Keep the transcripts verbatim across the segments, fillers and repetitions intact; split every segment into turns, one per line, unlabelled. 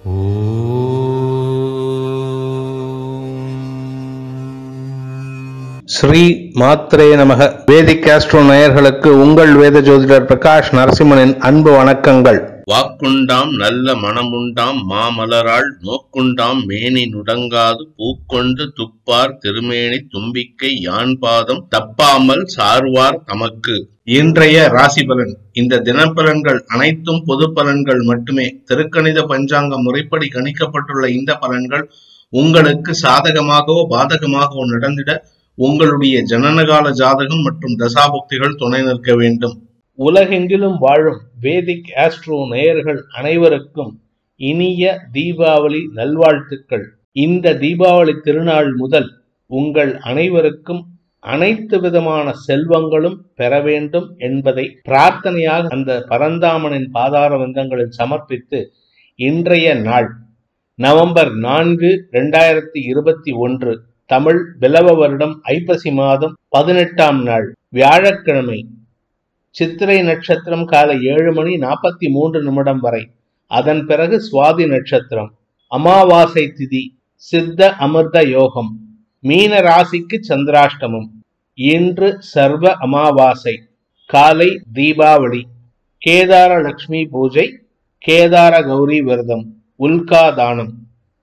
ஸ்ரீ மாத்ரே நமக. வேதிக் ஆஸ்ட்ரோ நேயர்களுக்கு உங்கள் வேத ஜோதிடர் பிரகாஷ் நரசிம்மனின் அன்பு வணக்கங்கள்.
வாக்குண்டாம் நல்ல மனமுண்டாம் மாமலராள் நோக்குண்டாம் மேனி நுடங்காது பூக்கொண்டு துப்பார் திருமேனி தும்பிக்கை யான்பாதம் தப்பாமல் சார்வார் தமக்கு. இன்றைய ராசி பலன். இந்த தினப்பலன்கள் அனைத்தும் பொது பலன்கள் மட்டுமே. திருக்கணித பஞ்சாங்க முறைப்படி கணிக்கப்பட்டுள்ள இந்த பலன்கள் உங்களுக்கு சாதகமாகவோ பாதகமாகவோ நடந்திட உங்களுடைய ஜனனகால ஜாதகம் மற்றும் தசாபுக்திகள் துணை நிற்க வேண்டும்.
உலகெங்கிலும் வாழும் வேதிக் ஆஸ்ட்ரோ நேயர்கள் அனைவருக்கும் இனிய தீபாவளி நல்வாழ்த்துக்கள். இந்த தீபாவளி திருநாள் முதல் உங்கள் அனைவருக்கும் அனைத்து விதமான செல்வங்களும் பெற வேண்டும் என்பதை பிரார்த்தனையாக அந்த பரந்தாமனின் பாதார வந்தங்களில் சமர்ப்பித்து, இன்றைய நாள் நவம்பர் நான்கு இரண்டாயிரத்தி இருபத்தி ஒன்று தமிழ் பிலவ வருடம் ஐப்பசி மாதம் பதினெட்டாம் நாள் வியாழக்கிழமை. சித்திரை நட்சத்திரம் காலை ஏழு மணி நாற்பத்தி மூன்று நிமிடம் வரை, அதன் பிறகு சுவாதி நட்சத்திரம், அமாவாசை திதி, சித்த அமிர்த யோகம், மீன ராசிக்கு சந்திராஷ்டமம். இன்று சர்வ அமாவாசை, காலை தீபாவளி, கேதார லட்சுமி பூஜை, கேதார கௌரி விரதம், உல்கா தானம்,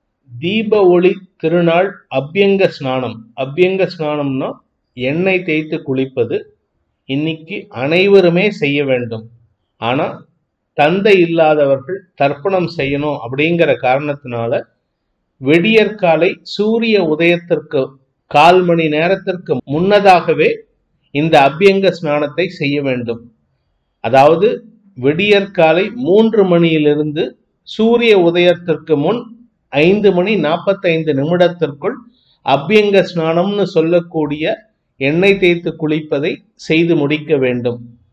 தீப ஒளி திருநாள், அபியங்க ஸ்நானம். அபியங்க ஸ்நானம்னா எண்ணெய் தேய்த்து குளிப்பது. இன்னைக்கு அனைவருமே செய்ய வேண்டும். ஆனா தந்தை இல்லாதவர்கள் தர்ப்பணம் செய்யணும் அப்படிங்கிற காரணத்தினால விடியற்காலை சூரிய உதயத்திற்கு கால் மணி நேரத்திற்கு முன்னதாகவே இந்த அபியங்க ஸ்நானத்தை செய்ய வேண்டும். அதாவது விடியற்காலை மூன்று மணியிலிருந்து சூரிய உதயத்திற்கு முன் ஐந்து மணி நாற்பத்தி ஐந்து நிமிடத்திற்குள் அபியங்க ஸ்நானம்னு சொல்லக்கூடிய எண்ணெய் தேய்த்து குளிப்பதை செய்து முடிக்க வேண்டும்.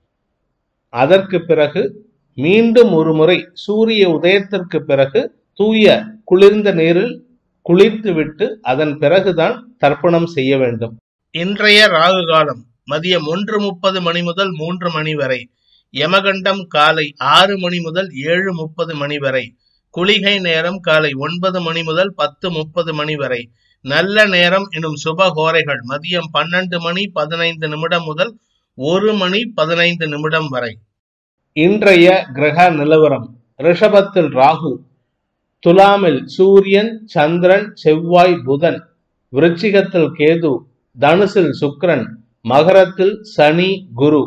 அதற்கு பிறகு மீண்டும் ஒரு முறை சூரிய உதயத்திற்கு பிறகு தூய குளிர்ந்த நீரில் குளித்து விட்டு அதன் பிறகுதான் தர்ப்பணம் செய்ய வேண்டும். இன்றைய ராகு காலம் மதியம் ஒன்று முப்பது மணி முதல் மூன்று மணி வரை, யமகண்டம் காலை ஆறு மணி முதல் ஏழு முப்பது மணி வரை, குளிகை நேரம் காலை ஒன்பது மணி முதல் பத்து முப்பது மணி வரை, நல்ல நேரம் எனும் சுபகோரைகள் மதியம் பன்னெண்டு மணி பதினைந்து நிமிடம் முதல் ஒரு மணி பதினைந்து நிமிடம் வரை. இன்றைய கிரக நிலவரம். ரிஷபத்தில் ராகு, துலாமில் சூரியன், சந்திரன், செவ்வாய், புதன், விருச்சிகத்தில் கேது, தனுசில் சுக்கிரன், மகரத்தில் சனி, குரு.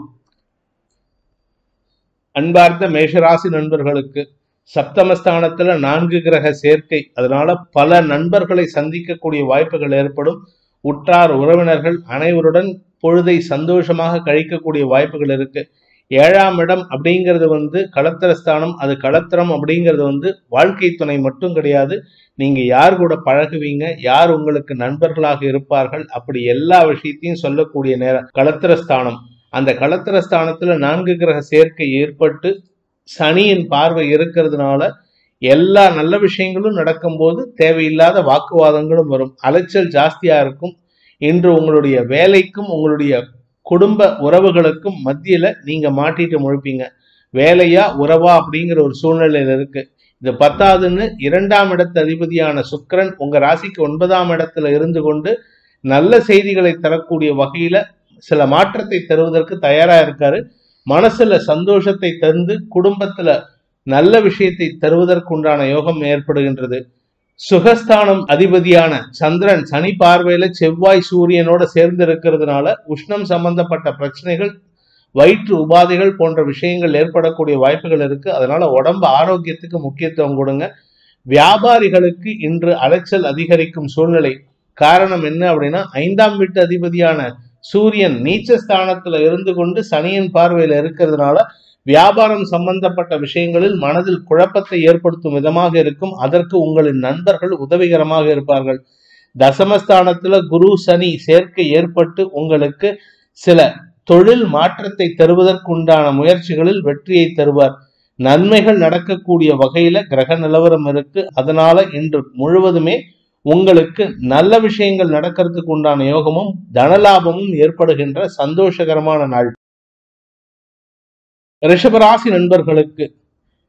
அன்பார்ந்த மேஷராசி நண்பர்களுக்கு சப்தமஸ்தானத்துல நான்கு கிரக சேர்க்கை, அதனால பல நண்பர்களை சந்திக்கக்கூடிய வாய்ப்புகள் ஏற்படும். உற்றார் உறவினர்கள் அனைவருடன் பொழுதை சந்தோஷமாக கழிக்கக்கூடிய வாய்ப்புகள் இருக்கு. ஏழாம் இடம் அப்படிங்கிறது வந்து களத்திரஸ்தானம். அது களத்திரம் அப்படிங்கிறது வந்து வாழ்க்கை துணை மட்டும் கிடையாது. நீங்க யார் கூட பழகுவீங்க, யார் உங்களுக்கு நண்பர்களாக இருப்பார்கள், அப்படி எல்லா விஷயத்தையும் சொல்லக்கூடிய நேரம் களத்திரஸ்தானம். அந்த களத்திரஸ்தானத்துல நான்கு கிரக சேர்க்கை ஏற்பட்டு சனியின் பார்வை இருக்கிறதுனால எல்லா நல்ல விஷயங்களும் நடக்கும்போது தேவையில்லாத வாக்குவாதங்களும் வரும். அலைச்சல் ஜாஸ்தியா இருக்கும். இன்று உங்களுடைய வேலைக்கும் உங்களுடைய குடும்ப உறவுகளுக்கும் மத்தியில நீங்க மாட்டிட்டு முழிப்பீங்க. வேலையா உறவா அப்படிங்கிற ஒரு சூழ்நிலையில இருக்கு. இது பத்தாதுன்னு இரண்டாம் இடத்து அதிபதியான சுக்கிரன் உங்க ராசிக்கு ஒன்பதாம் இடத்துல இருந்து கொண்டு நல்ல செய்திகளை தரக்கூடிய வகையில சில மாற்றத்தை தருவதற்கு தயாரா இருக்காரு. மனசுல சந்தோஷத்தை தந்து குடும்பத்துல நல்ல விஷயத்தை தருவதற்குண்டான யோகம் ஏற்படுகின்றது. சுகஸ்தானம் அதிபதியான சந்திரன் சனி பார்வையில செவ்வாய் சூரியனோட சேர்ந்து இருக்கிறதுனால உஷ்ணம் சம்பந்தப்பட்ட பிரச்சனைகள், வயிற்று உபாதைகள் போன்ற விஷயங்கள் ஏற்படக்கூடிய வாய்ப்புகள் இருக்கு. அதனால உடம்பு ஆரோக்கியத்துக்கு முக்கியத்துவம் கொடுங்க. வியாபாரிகளுக்கு இன்று அலைச்சல் அதிகரிக்கும் சூழ்நிலை. காரணம் என்ன அப்படின்னா, ஐந்தாம் வீட்டு அதிபதியான சூரியன் நீச்சஸ்தானத்துல இருந்து கொண்டு சனியின் பார்வையில இருக்கிறதுனால வியாபாரம் சம்பந்தப்பட்ட விஷயங்களில் மனதில் குழப்பத்தை ஏற்படுத்தும் விதமாக இருக்கும். அதற்கு உங்களின் நண்பர்கள் உதவிகரமாக இருப்பார்கள். தசமஸ்தானத்துல குரு சனி சேர்க்கை ஏற்பட்டு உங்களுக்கு சில தொழில் மாற்றத்தை தருவதற்குண்டான முயற்சிகளில் வெற்றியை தருவார். நன்மைகள் நடக்கக்கூடிய வகையில கிரக நிலவரம் இருக்கு. அதனால இன்று முழுவதுமே உங்களுக்கு நல்ல விஷயங்கள் நடக்கிறதுக்கு உண்டான யோகமும் தனலாபமும் ஏற்படுகின்ற சந்தோஷகரமான நாள். ரிஷபராசி நண்பர்களுக்கு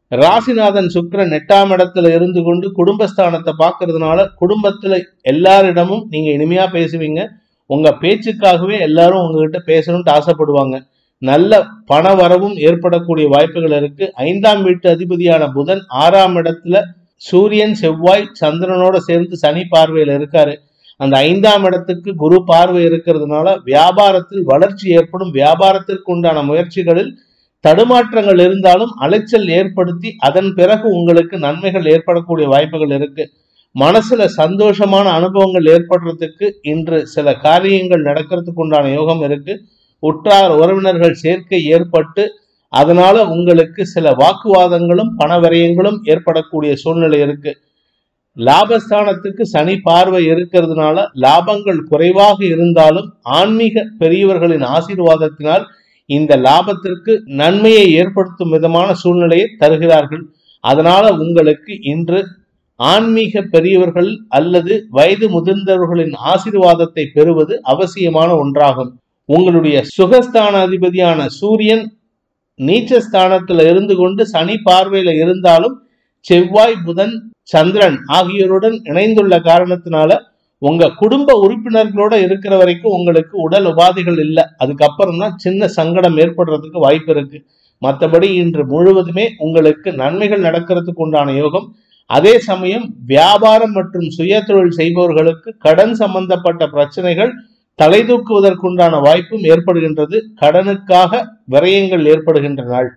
ராசிநாதன் சுக்கிரன் எட்டாம் இடத்துல இருந்து கொண்டு குடும்பஸ்தானத்தை பார்க்கறதுனால குடும்பத்துல எல்லாரிடமும் நீங்க இனிமையா பேசுவீங்க. உங்க பேச்சுக்காகவே எல்லாரும் உங்ககிட்ட பேசணும்னு ஆசைப்படுவாங்க. நல்ல பண வரவும் ஏற்படக்கூடிய வாய்ப்புகள் இருக்கு. ஐந்தாம் வீட்டு அதிபதியான புதன் ஆறாம் இடத்துல சூரியன் செவ்வாய் சந்திரனோட சேர்ந்து சனி பார்வையில இருக்காரு. அந்த ஐந்தாம் இடத்துக்கு குரு பார்வை இருக்கிறதுனால வியாபாரத்தில் வளர்ச்சி ஏற்படும். வியாபாரத்திற்கு உண்டான முயற்சிகளில் தடுமாற்றங்கள் இருந்தாலும் அலைச்சல் ஏற்படுத்தி அதன் பிறகு உங்களுக்கு நன்மைகள் ஏற்படக்கூடிய வாய்ப்புகள் இருக்கு. மனசுல சந்தோஷமான அனுபவங்கள் ஏற்படுறதுக்கு இன்று சில காரியங்கள் நடக்கிறதுக்கு உண்டான யோகம் இருக்கு. உற்றார் உறவினர்கள் சேர்க்கை ஏற்பட்டு அதனால உங்களுக்கு சில வாக்குவாதங்களும் பண விரயங்களும் ஏற்படக்கூடிய சூழ்நிலை இருக்கு. லாபஸ்தானத்துக்கு சனி பார்வை இருக்கிறதுனால லாபங்கள் குறைவாக இருந்தாலும் ஆன்மீக பெரியவர்களின் ஆசீர்வாதத்தினால் இந்த லாபத்திற்கு நன்மையை ஏற்படுத்தும் விதமான சூழ்நிலையை தருகிறார்கள். அதனால உங்களுக்கு இன்று ஆன்மீக பெரியவர்கள் அல்லது வயது முதிர்ந்தவர்களின் ஆசீர்வாதத்தை பெறுவது அவசியமான ஒன்றாகும். உங்களுடைய சுகஸ்தான அதிபதியான சூரியன் நீச்சஸ்தானத்துல இருந்து கொண்டு சனி பார்வையில இருந்தாலும் செவ்வாய் புதன் சந்திரன் ஆகியோருடன் இணைந்துள்ள காரணத்தினால உங்க குடும்ப உறுப்பினர்களோட இருக்கிற வரைக்கும் உங்களுக்கு உடல் உபாதைகள் இல்லை. அதுக்கப்புறம் தான் சின்ன சங்கடம் ஏற்படுறதுக்கு வாய்ப்பு இருக்கு. மற்றபடி இன்று முழுவதுமே உங்களுக்கு நன்மைகள் நடக்கிறதுக்கு உண்டான யோகம். அதே சமயம் வியாபாரம் மற்றும் சுய தொழில் செய்பவர்களுக்கு கடன் சம்பந்தப்பட்ட பிரச்சனைகள் தலை தூக்குவதற்குண்டான வாய்ப்பும் ஏற்படுகின்றது. கடனுக்காக விரயங்கள் ஏற்படுகின்ற நாள்.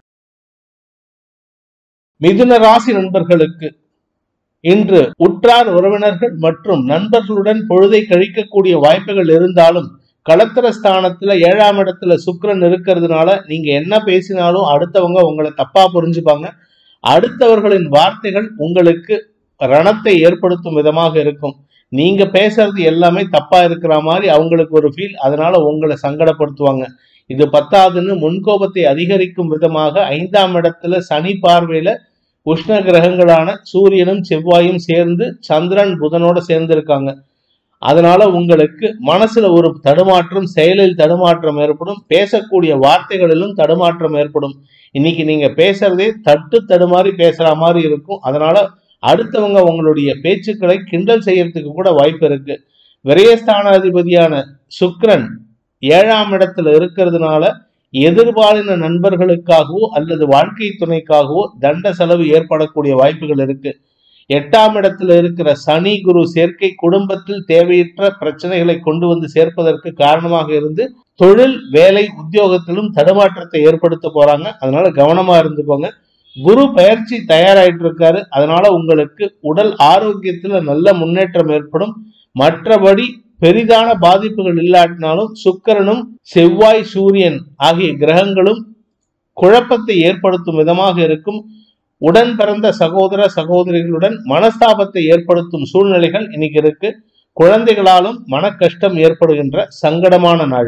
மிதுன ராசி நண்பர்களுக்கு இன்று உற்றார் உறவினர்கள் மற்றும் நண்பர்களுடன் பொழுதை கழிக்கக்கூடிய வாய்ப்புகள் இருந்தாலும் களத்திர ஸ்தானத்துல ஏழாம் இடத்துல சுக்கிரன் இருக்கிறதுனால நீங்க என்ன பேசினாலும் அடுத்தவங்க உங்களை தப்பா புரிஞ்சுப்பாங்க. அடுத்தவர்களின் வார்த்தைகள் உங்களுக்கு ரணத்தை ஏற்படுத்தும் விதமாக இருக்கும். நீங்க பேசுறது எல்லாமே தப்பா இருக்கிற மாதிரி அவங்களுக்கு ஒரு ஃபீல். அதனால உங்களை சங்கடப்படுத்துவாங்க. இது பத்தாதுன்னு முன்கோபத்தை அதிகரிக்கும் விதமாக ஐந்தாம் இடத்துல சனி பார்வையில உஷ்ண கிரகங்களான சூரியனும் செவ்வாயும் சேர்ந்து சந்திரன் புதனோட சேர்ந்து இருக்காங்க. அதனால உங்களுக்கு மனசுல ஒரு தடுமாற்றம், செயலில் தடுமாற்றம் ஏற்படும். பேசக்கூடிய வார்த்தைகளிலும் தடுமாற்றம் ஏற்படும். இன்னைக்கு நீங்க பேசுறதே தட்டு தடுமாறி பேசுற மாதிரி இருக்கும். அதனால அடுத்தவங்க உங்களுடைய பேச்சுக்களை கிண்டல் செய்யறதுக்கு கூட வாய்ப்பு இருக்கு. விரயஸ்தானாதிபதியான சுக்கிரன் ஏழாம் இடத்துல இருக்கிறதுனால எதிர்பாலின நண்பர்களுக்காகவோ அல்லது வாழ்க்கை துணைக்காகவோ தண்ட செலவு ஏற்படக்கூடிய வாய்ப்புகள் இருக்கு. எட்டாம் இடத்துல இருக்கிற சனி குரு சேர்க்கை குடும்பத்தில் தேவையற்ற பிரச்சனைகளை கொண்டு வந்து சேர்ப்பதற்கு காரணமாக இருந்து தொழில் வேலை உத்தியோகத்திலும் தடுமாற்றத்தை ஏற்படுத்த போறாங்க. அதனால கவனமா இருந்துக்கோங்க. குரு பயிற்சி தயாராயிட்டு இருக்காரு. அதனால உங்களுக்கு உடல் ஆரோக்கியத்துல நல்ல முன்னேற்றம் ஏற்படும். மற்றபடி பெரிதான பாதிப்புகள் இல்லாட்டினாலும் சுக்கிரனும் செவ்வாய் சூரியன் ஆகிய கிரகங்களும் குழப்பத்தை ஏற்படுத்தும் விதமாக இருக்கும். உடன் பிறந்த சகோதர சகோதரிகளுடன் மனஸ்தாபத்தை ஏற்படுத்தும் சூழ்நிலைகள் இன்னைக்கு இருக்கு. குழந்தைகளாலும் மன கஷ்டம் ஏற்படுகின்ற சங்கடமான நாள்.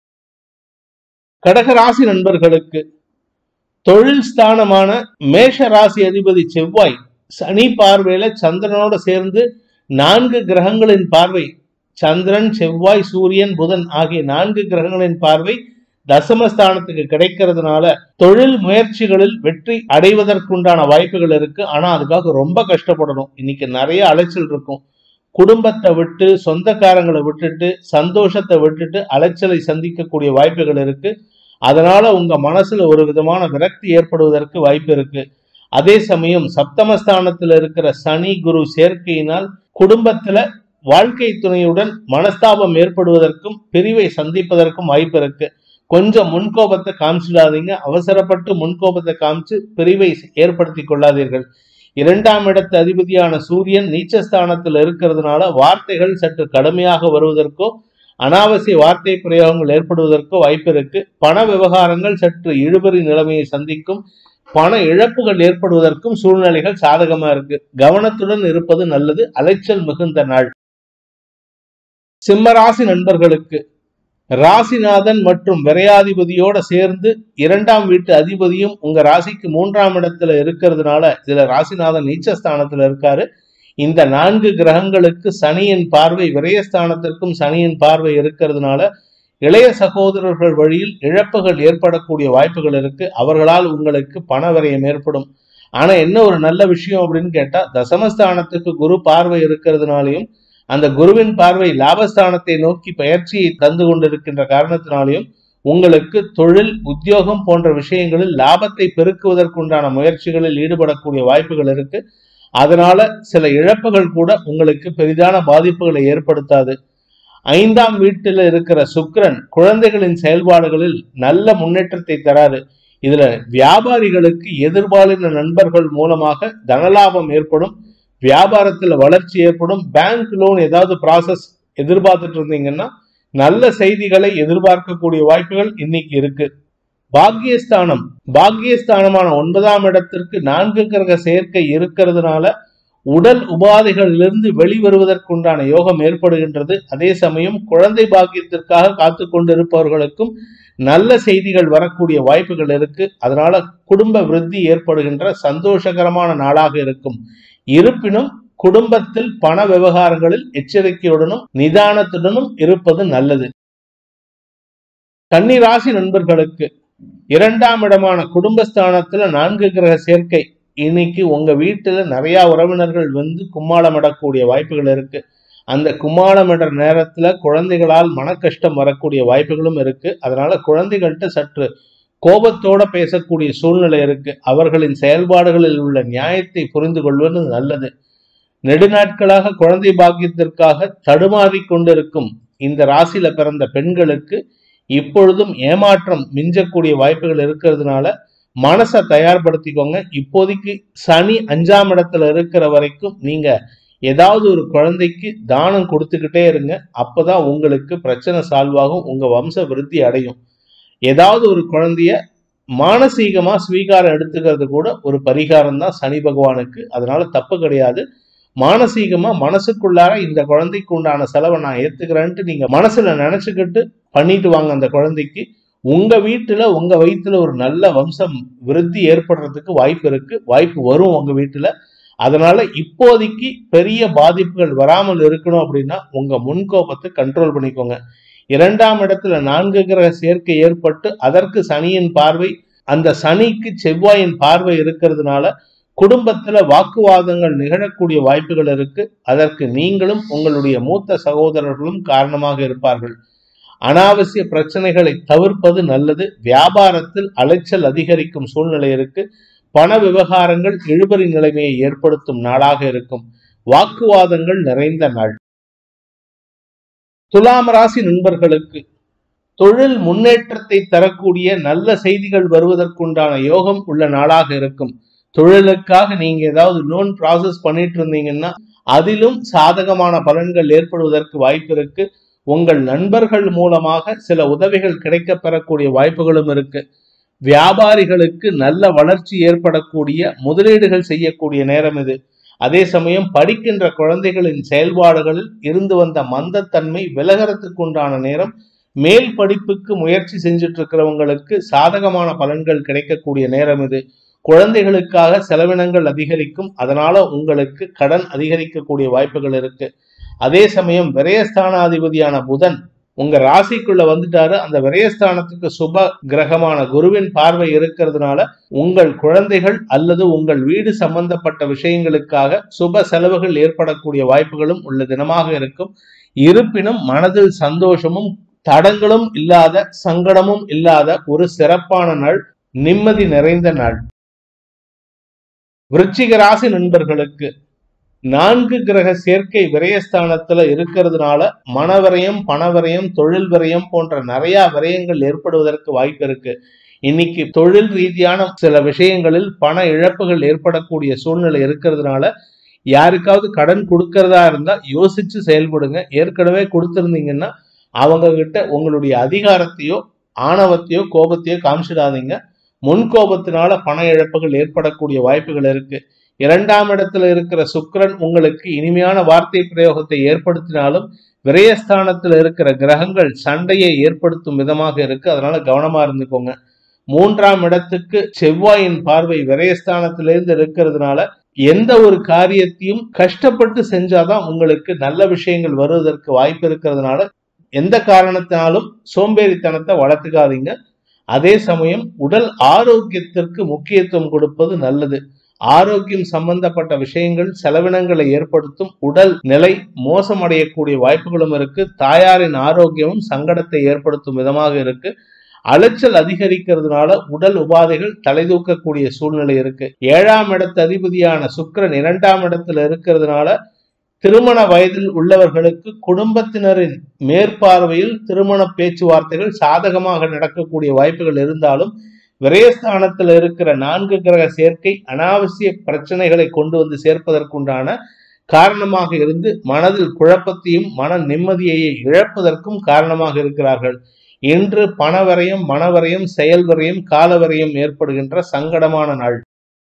கடகராசி நண்பர்களுக்கு தொழில் ஸ்தானமான மேஷ ராசி அதிபதி செவ்வாய் சனி பார்வையில சந்திரனோட சேர்ந்து நான்கு கிரகங்களின் பார்வை, சந்திரன் செவ்வாய் சூரியன் புதன் ஆகிய நான்கு கிரகங்களின் பார்வை தசமஸ்தானத்துக்கு கிடைக்கிறதுனால தொழில் முயற்சிகளில் வெற்றி அடைவதற்குண்டான வாய்ப்புகள் இருக்கு. ஆனா அதுக்காக ரொம்ப கஷ்டப்படணும். இன்னைக்கு நிறைய அலைச்சல் இருக்கும். குடும்பத்தை விட்டு சொந்தக்காரங்களை விட்டுட்டு சந்தோஷத்தை விட்டுட்டு அலைச்சலை சந்திக்கக்கூடிய வாய்ப்புகள் இருக்கு. அதனால உங்க மனசுல ஒரு விதமான விரக்தி ஏற்படுவதற்கு வாய்ப்பு இருக்கு. அதே சமயம் சப்தமஸ்தானத்துல இருக்கிற சனி குரு சேர்க்கையினால் குடும்பத்துல வாழ்க்கை துணையுடன் மனஸ்தாபம் ஏற்படுவதற்கும் பிரிவை சந்திப்பதற்கும் வாய்ப்பு இருக்கு. கொஞ்சம் முன்கோபத்தை காமிச்சிடாதீங்க. அவசரப்பட்டு முன்கோபத்தை காமிச்சு பிரிவை ஏற்படுத்தி கொள்ளாதீர்கள். இரண்டாம் இடத்து அதிபதியான சூரியன் நீச்சஸ்தானத்தில் இருக்கிறதுனால வார்த்தைகள் சற்று கடுமையாக வருவதற்கோ அனாவசிய வார்த்தை பிரயோகங்கள் ஏற்படுவதற்கோ வாய்ப்பு இருக்கு. பண விவகாரங்கள் சற்று இழுபறி நிலைமையை சந்திக்கும். பண இழப்புகள் ஏற்படுவதற்கும் சூழ்நிலைகள் சாதகமா இருக்கு. கவனத்துடன் இருப்பது நல்லது. அலைச்சல் மிகுந்த நாள். சிம்மராசி நண்பர்களுக்கு ராசிநாதன் மற்றும் விரையாதிபதியோட சேர்ந்து இரண்டாம் வீட்டு அதிபதியும் உங்க ராசிக்கு மூன்றாம் இடத்துல இருக்கிறதுனால இதுல ராசிநாதன் நீச்சஸ்தானத்துல இருக்காரு. இந்த நான்கு கிரகங்களுக்கு சனியின் பார்வை விரயஸ்தானத்திற்கும் சனியின் பார்வை இருக்கிறதுனால இளைய சகோதரர்கள் வழியில் இழப்புகள் ஏற்படக்கூடிய வாய்ப்புகள் இருக்கு. அவர்களால் உங்களுக்கு பண விரயம் ஏற்படும். ஆனா என்ன ஒரு நல்ல விஷயம் அப்படின்னு கேட்டா, தசமஸ்தானத்துக்கு குரு பார்வை இருக்கிறதுனாலையும் அந்த குருவின் பார்வை லாபஸ்தானத்தை நோக்கி பயிற்சியை தந்து கொண்டிருக்கின்ற காரணத்தினாலையும் உங்களுக்கு தொழில், உத்தியோகம் போன்ற விஷயங்களில் லாபத்தை பெருக்குவதற்குண்டான முயற்சிகளில் ஈடுபடக்கூடிய வாய்ப்புகள் இருக்கு. அதனால சில இழப்புகள் கூட உங்களுக்கு பெரிதான பாதிப்புகளை ஏற்படுத்தாது. ஐந்தாம் வீட்டில் இருக்கிற சுக்கிரன் குழந்தைகளின் செயல்பாடுகளில் நல்ல முன்னேற்றத்தை தராரு. இதுல வியாபாரிகளுக்கு எதிர்பாலின நண்பர்கள் மூலமாக தனலாபம் ஏற்படும், வியாபாரத்துல வளர்ச்சி ஏற்படும். பேங்க் லோன் ஏதாவது ப்ராசஸ் எதிர்பார்த்துட்டு இருந்தீங்கன்னா நல்ல செய்திகளை எதிர்பார்க்கக்கூடிய வாய்ப்புகள் இன்னைக்கு இருக்கு. பாக்கியஸ்தானம் பாக்கியஸ்தானமான ஒன்பதாம் இடத்திற்கு நான்கு கிரக சேர்க்கை இருக்கிறதுனால உடல் உபாதைகளிலிருந்து வெளிவருவதற்குண்டான யோகம் ஏற்படுகின்றது. அதே சமயம் குழந்தை பாக்கியத்திற்காக காத்து கொண்டிருப்பவர்களுக்கும் நல்ல செய்திகள் வரக்கூடிய வாய்ப்புகள் இருக்கு. அதனால குடும்ப விருத்தி ஏற்படுகின்ற சந்தோஷகரமான நாளாக இருக்கும். இருப்பினும் குடும்பத்தில் பண விவகாரங்களில் எச்சரிக்கையுடனும் நிதானத்துடனும் இருப்பது நல்லது. கன்னி ராசி நண்பர்களுக்கு இரண்டாம் இடமான குடும்பஸ்தானத்துல நான்கு கிரக சேர்க்கை. இன்னைக்கு உங்க வீட்டுல நிறைய உறவினர்கள் வந்து கும்மாளமிடக்கூடிய வாய்ப்புகள் இருக்கு. அந்த கும்மாளமிடுற நேரத்துல குழந்தைகளால் மன கஷ்டம் வரக்கூடிய வாய்ப்புகளும் இருக்கு. அதனால குழந்தைகள்கிட்ட சற்று கோபத்தோட பேசக்கூடிய சூழ்நிலை இருக்கு. அவர்களின் செயல்பாடுகளில் உள்ள நியாயத்தை புரிந்து கொள்வது நல்லது. நெடுநாட்களாக குழந்தை பாக்கியத்திற்காக தடுமாறி கொண்டிருக்கும் இந்த ராசியில பிறந்த பெண்களுக்கு இப்பொழுதும் ஏமாற்றம் மிஞ்சக்கூடிய வாய்ப்புகள் இருக்கிறதுனால மனசை தயார்படுத்திக்கோங்க. இப்போதைக்கு சனி அஞ்சாம் இடத்துல இருக்கிற வரைக்கும் நீங்க ஏதாவது ஒரு குழந்தைக்கு தானம் கொடுத்துக்கிட்டே இருங்க. அப்பதான் உங்களுக்கு பிரச்சனை சால்வ் ஆகும், உங்க வம்ச விருத்தி அடையும். ஏதாவது ஒரு குழந்தைய மானசீகமா ஸ்வீகாரம் எடுத்துக்கிறது கூட ஒரு பரிகாரம் தான் சனி பகவானுக்கு. அதனால தப்பு கிடையாது. மானசீகமா மனசுக்குள்ளார இந்த குழந்தைக்கு உண்டான செலவை நான் ஏத்துக்கிறேன்ட்டு நீங்க மனசுல நினைச்சுக்கிட்டு பண்ணிட்டு வாங்க. அந்த குழந்தைக்கு உங்க வீட்டுல உங்க வயிற்றுல ஒரு நல்ல வம்சம் விருத்தி ஏற்படுறதுக்கு வாய்ப்பு இருக்கு, வாய்ப்பு வரும் உங்க வீட்டுல. அதனால இப்போதைக்கு பெரிய பாதிப்புகள் வராமல் இருக்கணும் அப்படின்னா உங்க முன்கோபத்தை கண்ட்ரோல் பண்ணிக்கோங்க. இரண்டாம் இடத்துல நான்கு கிரக சேர்க்கை ஏற்பட்டு அதற்கு சனியின் பார்வை, அந்த சனிக்கு செவ்வாயின் பார்வை இருக்கிறதுனால குடும்பத்துல வாக்குவாதங்கள் நிகழக்கூடிய வாய்ப்புகள் இருக்கு. அதற்கு நீங்களும் உங்களுடைய மூத்த சகோதரர்களும் காரணமாக இருப்பார்கள். அனாவசிய பிரச்சனைகளை தவிர்ப்பது நல்லது. வியாபாரத்தில் அலைச்சல் அதிகரிக்கும் சூழ்நிலை இருக்கு. பண விவகாரங்கள் இழுபறி நிலைமையை ஏற்படுத்தும் நாளாக இருக்கும். வாக்குவாதங்கள் நிறைந்த நாள். துலாம் ராசி நண்பர்களுக்கு தொழில் முன்னேற்றத்தை தரக்கூடிய நல்ல செய்திகள் வருவதற்குண்டான யோகம் உள்ள நாளாக இருக்கும். தொழிலுக்காக நீங்க ஏதாவது லோன் ப்ராசஸ் பண்ணிட்டு இருந்தீங்கன்னா அதிலும் சாதகமான பலன்கள் ஏற்படுவதற்கு வாய்ப்பு இருக்கு. உங்கள் நண்பர்கள் மூலமாக சில உதவிகள் கிடைக்க பெறக்கூடிய வாய்ப்புகளும் இருக்கு. வியாபாரிகளுக்கு நல்ல வளர்ச்சி ஏற்படக்கூடிய முதலீடுகள் செய்யக்கூடிய நேரம் இது. அதே சமயம் படிக்கின்ற குழந்தைகளின் செயல்பாடுகளில் இருந்து வந்த மந்தத்தன்மை விலகறதுக்கு உண்டான நேரம். மேல் படிப்புக்கு முயற்சி செஞ்சுட்டு இருக்கிறவங்களுக்கு சாதகமான பலன்கள் கிடைக்கக்கூடிய நேரம் இது. குழந்தைகளுக்காக செலவினங்கள் அதிகரிக்கும். அதனால உங்களுக்கு கடன் அதிகரிக்கக்கூடிய வாய்ப்புகள் இருக்கு. அதே சமயம் விரயஸ்தானாதிபதியான புதன் உங்க ராசிக்குள்ள வந்துட்டாரு. அந்த விரயஸ்தானத்துக்கு சுப கிரகமான குருவின் பார்வை இருக்கிறதுனால உங்கள் குழந்தைகள் அல்லது உங்கள் வீடு சம்பந்தப்பட்ட விஷயங்களுக்காக சுப செலவுகள் ஏற்படக்கூடிய வாய்ப்புகளும் உள்ள தினமாக இருக்கும். இருப்பினும் மனதில் சந்தோஷமும் தடங்களும் இல்லாத, சங்கடமும் இல்லாத ஒரு சிறப்பான நாள், நிம்மதி நிறைந்த நாள். விருச்சிக ராசி நண்பர்களுக்கு நான்கு கிரக சேர்க்கை விரயஸ்தானத்துல இருக்கிறதுனால மனவிரயம், பணவிரயம், தொழில் விரயம் போன்ற நிறைய விரயங்கள் ஏற்படுவதற்கு வாய்ப்பு இருக்கு. இன்னைக்கு தொழில் ரீதியான சில விஷயங்களில் பண இழப்புகள் ஏற்படக்கூடிய சூழ்நிலை இருக்கிறதுனால யாருக்காவது கடன் கொடுக்கறதா இருந்தா யோசிச்சு செயல்படுங்க. ஏற்கனவே கொடுத்திருந்தீங்கன்னா அவங்க கிட்ட உங்களுடைய அதிகாரத்தையோ ஆணவத்தையோ கோபத்தையோ காமிச்சிடாதீங்க. முன்கோபத்தினால பண இழப்புகள் ஏற்படக்கூடிய வாய்ப்புகள் இருக்கு. இரண்டாம் இடத்துல இருக்கிற சுக்கிரன் உங்களுக்கு இனிமையான வார்த்தை பிரயோகத்தை ஏற்படுத்தினாலும் விரயஸ்தானத்துல இருக்கிற கிரகங்கள் சண்டையை ஏற்படுத்தும் விதமாக இருக்கு. அதனால கவனமா இருந்துக்கோங்க. மூன்றாம் இடத்துக்கு செவ்வாயின் பார்வை விரயஸ்தானத்திலிருந்து இருக்கிறதுனால எந்த ஒரு காரியத்தையும் கஷ்டப்பட்டு செஞ்சாதான் உங்களுக்கு நல்ல விஷயங்கள் வருவதற்கு வாய்ப்பு இருக்கிறதுனால எந்த காரணத்தினாலும் சோம்பேறித்தனத்தை வளர்த்துக்காதீங்க. அதே சமயம் உடல் ஆரோக்கியத்திற்கு முக்கியத்துவம் கொடுப்பது நல்லது. ஆரோக்கியம் சம்பந்தப்பட்ட விஷயங்கள் செலவினங்களை ஏற்படுத்தும். உடல் நிலை மோசமடையக்கூடிய வாய்ப்புகளும் இருக்கு. தாயாரின் ஆரோக்கியமும் சங்கடத்தை ஏற்படுத்தும் விதமாக இருக்கு. அலைச்சல் அதிகரிக்கிறதுனால உடல் உபாதைகள் தலை தூக்கக்கூடிய சூழ்நிலை இருக்கு. ஏழாம் இடத்து அதிபதியான சுக்கிரன் இரண்டாம் இடத்துல இருக்கிறதுனால திருமண வயதில் உள்ளவர்களுக்கு குடும்பத்தினரின் மேற்பார்வையில் திருமண பேச்சுவார்த்தைகள் சாதகமாக நடக்கக்கூடிய வாய்ப்புகள் இருந்தாலும் விரயஸ்தானத்தில் இருக்கிற நான்கு கிரக சேர்க்கை அனாவசிய பிரச்சனைகளை கொண்டு வந்து சேர்ப்பதற்குண்டான காரணமாக இருந்து மனதில் குழப்பத்தையும் மன நிம்மதியை இழப்பதற்கும் காரணமாக இருக்கிறார்கள். இன்று பணவரையும் மனவரையும் செயல்வரையும் காலவரையும் ஏற்படுகின்ற சங்கடமான நாள்.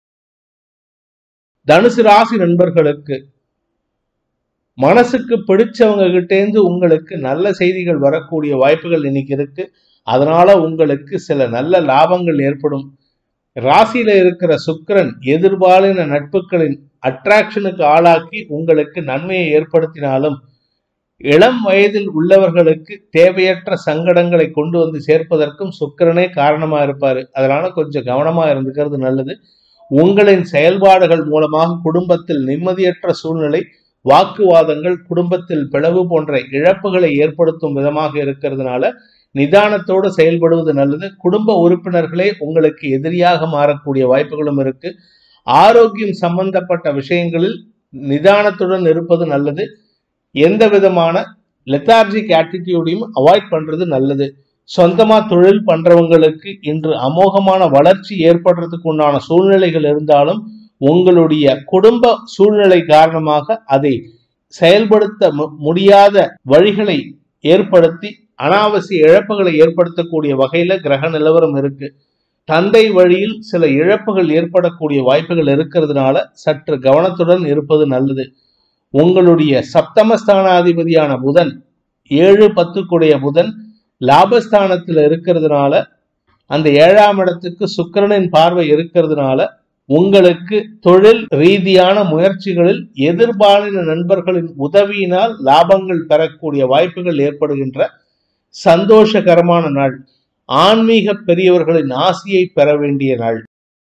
தனுசு ராசி நண்பர்களுக்கு மனசுக்கு பிடிச்சவங்க கிட்டேந்து உங்களுக்கு நல்ல செய்திகள் வரக்கூடிய வாய்ப்புகள் இன்னைக்கு இருக்கு. அதனால உங்களுக்கு சில நல்ல லாபங்கள் ஏற்படும். ராசியில இருக்கிற சுக்கிரன் எதிர்பாலின நட்புகளின் அட்ராக்ஷனுக்கு ஆளாக்கி உங்களுக்கு நன்மையை ஏற்படுத்தினாலும் இளம் வயதில் உள்ளவர்களுக்கு தேவையற்ற சங்கடங்களை கொண்டு வந்து சேர்ப்பதற்கும் சுக்கிரனே காரணமா இருப்பாரு. அதனால கொஞ்சம் கவனமா இருந்துக்கிறது நல்லது. உங்களின் செயல்பாடுகள் மூலமாக குடும்பத்தில் நிம்மதியற்ற சூழ்நிலை, வாக்குவாதங்கள், குடும்பத்தில் பிளவு போன்ற இழப்புகளை ஏற்படுத்தும் விதமாக இருக்கிறதுனால நிதானத்தோடு செயல்படுவது நல்லது. குடும்ப உறுப்பினர்களே உங்களுக்கு எதிரியாக மாறக்கூடிய வாய்ப்புகளும் இருக்கு. ஆரோக்கியம் சம்பந்தப்பட்ட விஷயங்களில் நிதானத்துடன் இருப்பது நல்லது. எந்த விதமான லெத்தார்ஜிக் ஆட்டிடியூடையும் அவாய்ட் பண்றது நல்லது. சொந்தமா தொழில் பண்றவங்களுக்கு இன்று அமோகமான வளர்ச்சி ஏற்படுறதுக்கு உண்டான சூழ்நிலைகள் இருந்தாலும் உங்களுடைய குடும்ப சூழ்நிலை காரணமாக அதை செயல்படுத்த முடியாத வழிகளை ஏற்படுத்தி அனாவசிய இழப்புகளை ஏற்படுத்தக்கூடிய வகையில கிரக நிலவரம் இருக்கு. தந்தை வழியில் சில இழப்புகள் ஏற்படக்கூடிய வாய்ப்புகள் இருக்கிறதுனால சற்று கவனத்துடன் இருப்பது நல்லது. உங்களுடைய சப்தமஸ்தானாதிபதியான புதன், ஏழு பத்துக்குடைய புதன் லாபஸ்தானத்தில் இருக்கிறதுனால அந்த ஏழாம் இடத்துக்கு சுக்கிரனின் பார்வை இருக்கிறதுனால உங்களுக்கு தொழில் ரீதியான முயற்சிகளில் எதிர்பாலின நண்பர்களின் உதவியினால் லாபங்கள் பெறக்கூடிய வாய்ப்புகள் ஏற்படுகின்ற சந்தோஷகரமான நாள். ஆன்மீக பெரியவர்களின் ஆசியை பெற வேண்டிய நாள்.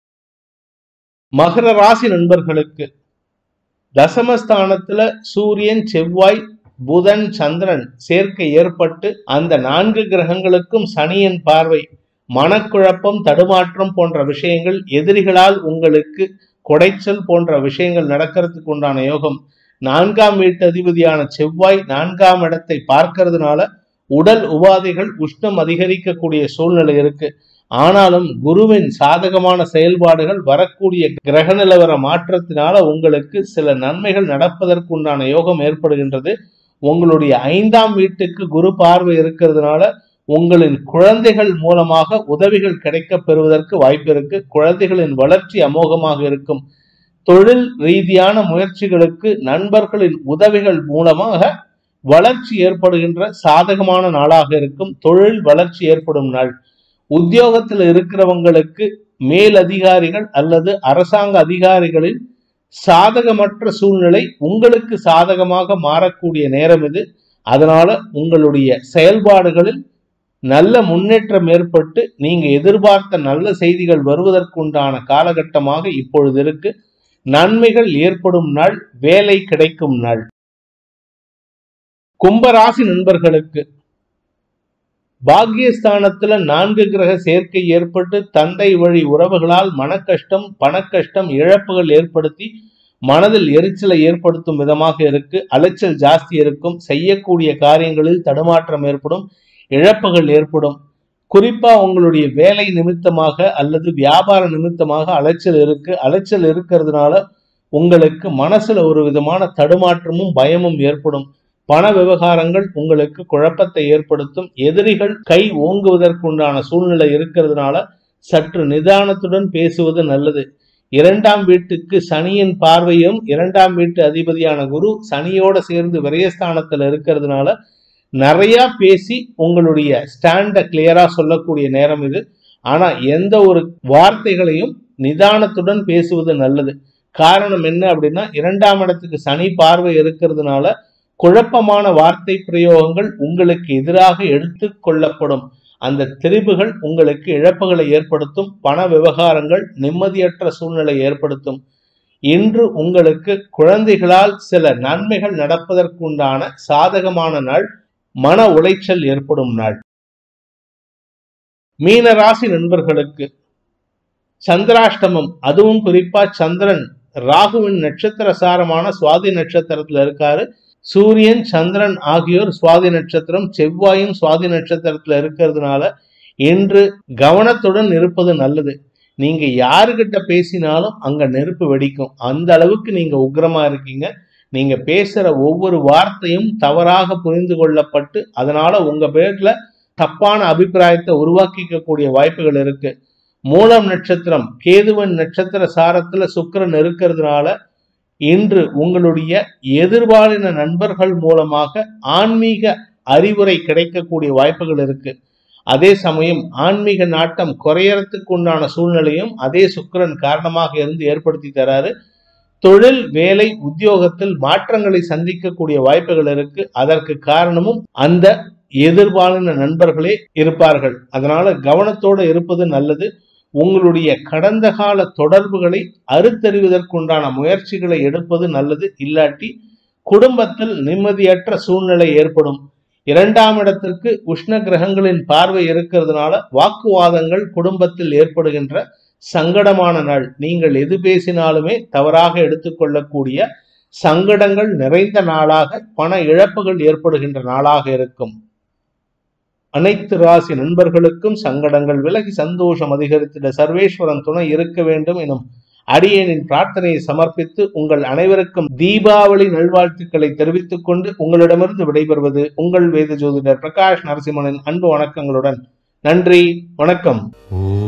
மகர ராசி நண்பர்களுக்கு தசமஸ்தானத்துல சூரியன், செவ்வாய், புதன், சந்திரன் சேர்க்கை ஏற்பட்டு அந்த நான்கு கிரகங்களுக்கும் சனியின் பார்வை, மனக்குழப்பம், தடுமாற்றம் போன்ற விஷயங்கள், எதிரிகளால் உங்களுக்கு கொடைச்சல் போன்ற விஷயங்கள் நடக்கிறதுக்கு உண்டான யோகம். நான்காம் வீட்டு அதிபதியான செவ்வாய் நான்காம் இடத்தை பார்க்கறதுனால உடல் உபாதைகள், உஷ்ணம் அதிகரிக்கக்கூடிய சூழ்நிலை இருக்கு. ஆனாலும் குருவின் சாதகமான செயல்பாடுகள், வரக்கூடிய கிரக நிலவர மாற்றத்தினால உங்களுக்கு சில நன்மைகள் நடப்பதற்கு உண்டான யோகம் ஏற்படுகின்றது. உங்களுடைய ஐந்தாம் வீட்டுக்கு குரு பார்வை இருக்கிறதுனால உங்களின் குழந்தைகள் மூலமாக உதவிகள் கிடைக்க பெறுவதற்கு வாய்ப்பு இருக்கு. குழந்தைகளின் வளர்ச்சி அமோகமாக இருக்கும். தொழில் ரீதியான முயற்சிகளுக்கு நண்பர்களின் உதவிகள் மூலமாக வளர்ச்சி ஏற்படுகின்ற சாதகமான நாளாக இருக்கும். தொழில் வளர்ச்சி ஏற்படும் நாள். உத்தியோகத்தில் இருக்கிறவங்களுக்கு மேல் அதிகாரிகள் அல்லது அரசாங்க அதிகாரிகளின் சாதகமற்ற சூழ்நிலை உங்களுக்கு சாதகமாக மாறக்கூடிய நேரம் இது. அதனால உங்களுடைய செயல்பாடுகளில் நல்ல முன்னேற்றம் ஏற்பட்டு நீங்க எதிர்பார்த்த நல்ல செய்திகள் வருவதற்குண்டான காலகட்டமாக இப்பொழுது இருக்கு. நன்மைகள் ஏற்படும் நாள், வேலை கிடைக்கும் நாள். கும்பராசி நண்பர்களுக்கு பாக்கியஸ்தானத்துல நான்கு கிரக சேர்க்கை ஏற்பட்டு தந்தை வழி உறவுகளால் மனக்கஷ்டம், பணக்கஷ்டம், இழப்புகள் ஏற்படுத்தி மனதில் எரிச்சலை ஏற்படுத்தும் விதமாக இருக்கு. அலைச்சல் ஜாஸ்தி இருக்கும். செய்யக்கூடிய காரியங்களில் தடுமாற்றம் ஏற்படும், இழப்புகள் ஏற்படும். குறிப்பா உங்களுடைய வேலை நிமித்தமாக அல்லது வியாபார நிமித்தமாக அலைச்சல் இருக்கு. அலைச்சல் இருக்கிறதுனால உங்களுக்கு மனசுல ஒரு விதமான தடுமாற்றமும் பயமும் ஏற்படும். பண விவகாரங்கள் உங்களுக்கு குழப்பத்தை ஏற்படுத்தும். எதிரிகள் கை ஓங்குவதற்குண்டான சூழ்நிலை இருக்கிறதுனால சற்று நிதானத்துடன் பேசுவது நல்லது. இரண்டாம் வீட்டுக்கு சனியின் பார்வையும், இரண்டாம் வீட்டு அதிபதியான குரு சனியோட சேர்ந்து விரயஸ்தானத்துல இருக்கிறதுனால நிறைய பேசி உங்களுடைய ஸ்டாண்ட கிளியரா சொல்லக்கூடிய நேரம் இது. ஆனா எந்த ஒரு வார்த்தைகளையும் நிதானத்துடன் பேசுவது நல்லது. காரணம் என்ன அப்படின்னா, இரண்டாம் இடத்துக்கு சனி பார்வை இருக்கிறதுனால குழப்பமான வார்த்தை பிரயோகங்கள் உங்களுக்கு எதிராக எடுத்து கொள்ளப்படும். அந்த திரிபுகள் உங்களுக்கு இழப்புகளை ஏற்படுத்தும். பண விவகாரங்கள் நிம்மதியற்ற சூழ்நிலை ஏற்படுத்தும். இன்று உங்களுக்கு குழந்தைகளால் சில நன்மைகள் நடப்பதற்குண்டான சாதகமான நாள், மன உளைச்சல் ஏற்படும் நாள். மீன ராசி நண்பர்களுக்கு சந்திராஷ்டமம், அதுவும் குறிப்பா சந்திரன் ராகுவின் நட்சத்திர சாரமான சுவாதி நட்சத்திரத்துல இருக்காரு. சூரியன் சந்திரன் ஆகியோர் சுவாதி நட்சத்திரம், செவ்வாயும் சுவாதி நட்சத்திரத்துல இருக்கிறதுனால இன்று கவனத்துடன் இருப்பது நல்லது. நீங்க யாருகிட்ட பேசினாலும் அங்க நெருப்பு வெடிக்கும், அந்த அளவுக்கு நீங்க உக்கிரமா இருக்கீங்க. நீங்க பேசுற ஒவ்வொரு வார்த்தையும் தவறாக புரிந்து கொள்ளப்பட்டு அதனால உங்க பேர்ல தப்பான அபிப்பிராயத்தை உருவாக்கிக்க கூடிய வாய்ப்புகள் இருக்கு. மூலம் நட்சத்திரம் கேதுவன் நட்சத்திர சாரத்துல சுக்கிரன் இருக்கிறதுனால இன்று உங்களுடைய எதிர்பாலின நண்பர்கள் மூலமாக ஆன்மீக அறிவுரை கிடைக்கக்கூடிய வாய்ப்புகள் இருக்கு. அதே சமயம் ஆன்மீக நாட்டம் குறையறதுக்கு உண்டான சூழ்நிலையும் அதே சுக்கிரன் காரணமாக இருந்து ஏற்படுத்தி தராரு. தொழில், வேலை, உத்தியோகத்தில் மாற்றங்களை சந்திக்கக்கூடிய வாய்ப்புகள் இருக்கு. அதற்கு காரணமும் அந்த எதிர்பாலின நண்பர்களே இருப்பார்கள். அதனால கவனத்தோடு இருப்பது நல்லது. உங்களுடைய கடந்த கால தொடர்புகளை அறுத்தறிவதற்குண்டான முயற்சிகளை எடுப்பது நல்லது. இல்லாட்டி குடும்பத்தில் நிம்மதியற்ற சூழ்நிலை ஏற்படும். இரண்டாம் இடத்திற்கு உஷ்ண கிரகங்களின் பார்வை இருக்கிறதுனால வாக்குவாதங்கள் குடும்பத்தில் ஏற்படுகின்ற சங்கடமான நாள். நீங்கள் எது பேசினாலுமே தவறாக எடுத்துக்கொள்ளக்கூடிய சங்கடங்கள் நிறைந்த நாளாக, பண இழப்புகள் ஏற்படுகின்ற நாளாக இருக்கும். அனைத்து ராசி நண்பர்களுக்கும் சங்கடங்கள் விலகி சந்தோஷம் அதிகரித்திட சர்வேஸ்வரன் துணை இருக்க வேண்டும் எனும் அடியேனின் பிரார்த்தனையை சமர்ப்பித்து உங்கள் அனைவருக்கும் தீபாவளி நல்வாழ்த்துக்களை தெரிவித்துக் கொண்டு உங்களிடமிருந்து விடைபெறுவது உங்கள் வேத ஜோதிடர் பிரகாஷ் நரசிம்மனின் அன்பு வணக்கங்களுடன். நன்றி, வணக்கம்.